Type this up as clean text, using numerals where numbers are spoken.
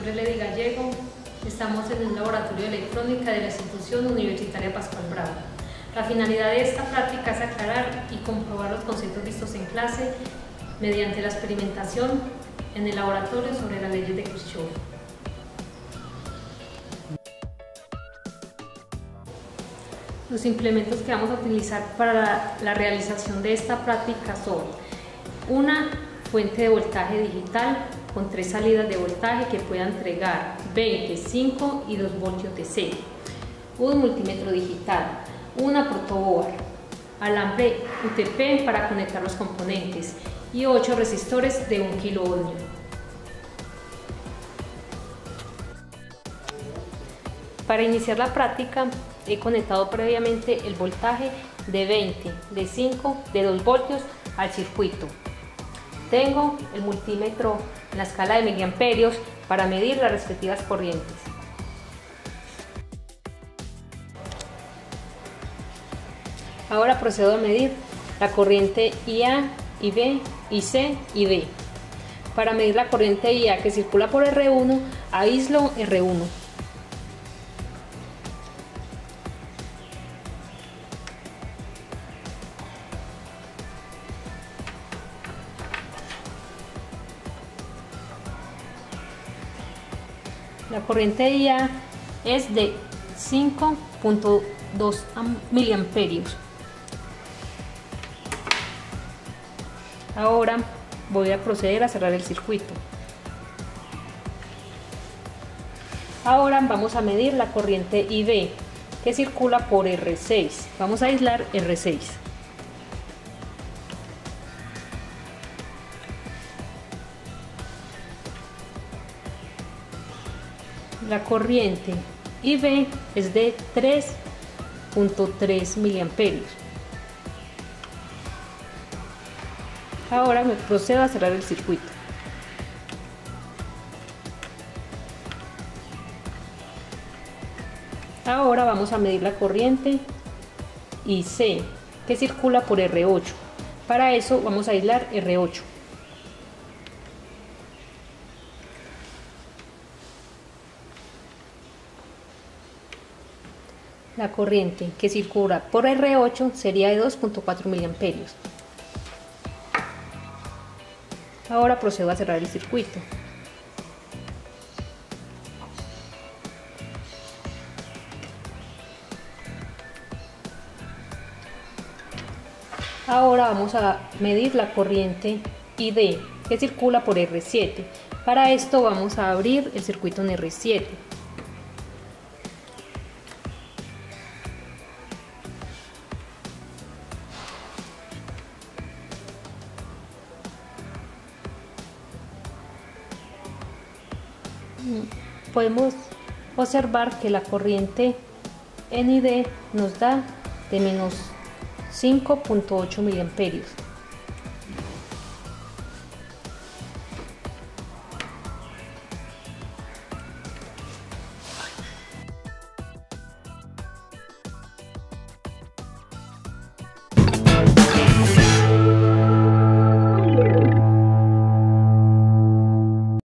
nombre es Lady Gallego. Estamos en el laboratorio de electrónica de la institución universitaria Pascual Bravo. La finalidad de esta práctica es aclarar y comprobar los conceptos vistos en clase mediante la experimentación en el laboratorio sobre las leyes de Kirchhoff. Los implementos que vamos a utilizar para la realización de esta práctica son una fuente de voltaje digital con 3 salidas de voltaje que pueda entregar 20, 5 y 2 voltios DC, un multímetro digital, una protoboard, alambre UTP para conectar los componentes y 8 resistores de 1 kilo-ohmio. Para iniciar la práctica he conectado previamente el voltaje de 20, de 5, de 2 voltios al circuito. Tengo el multímetro en la escala de miliamperios para medir las respectivas corrientes. Ahora procedo a medir la corriente IA, IB, IC y D. Para medir la corriente IA que circula por R1, aíslo R1. La corriente IA es de 5.2 miliamperios. Ahora voy a proceder a cerrar el circuito. Ahora vamos a medir la corriente IB que circula por R6. Vamos a aislar R6. La corriente IB es de 3.3 miliamperios. Ahora me procedo a cerrar el circuito. Ahora vamos a medir la corriente IC que circula por R8. Para eso vamos a aislar R8. La corriente que circula por R8 sería de 2.4 miliamperios. Ahora procedo a cerrar el circuito. Ahora vamos a medir la corriente ID que circula por R7. Para esto vamos a abrir el circuito en R7. Podemos observar que la corriente en ID nos da de menos 5.8 miliamperios.